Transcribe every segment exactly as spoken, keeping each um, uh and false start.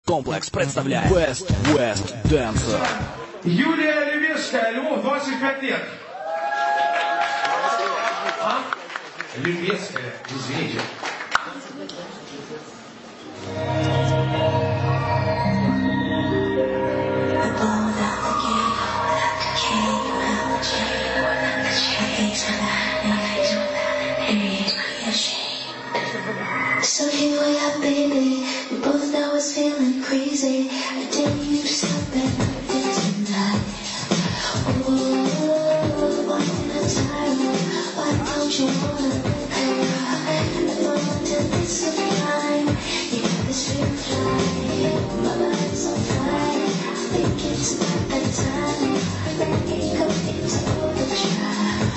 Комплекс представляет Best West Dancer. Юлия Левешкая, Львов, двадцать пять лет. А? Левешкая, извините. So here we are, baby. We both know it's feeling crazy. I didn't you stop it tonight. Oh, why am I tired? Why don't you wanna be I wanted this to fly. You got this real fly. My mind's on fire. I think it's about that time. Let it go into overdrive.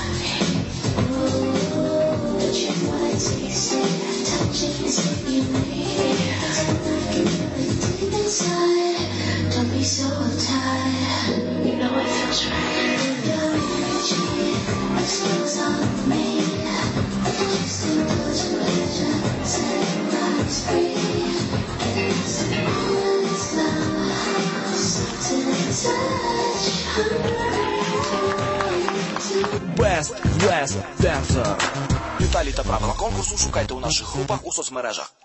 Oh, but you wanna taste it. Touching is what you need. So I can feel it deep inside. Don't be so uptight. You know it feels right. Your energy explodes on me. Just indulge in pleasure. Set my free. And it's all it's love. Soft to touch. Best West Dancer. Деталі та правила конкурсу шукайте у наших групах у соцмережах.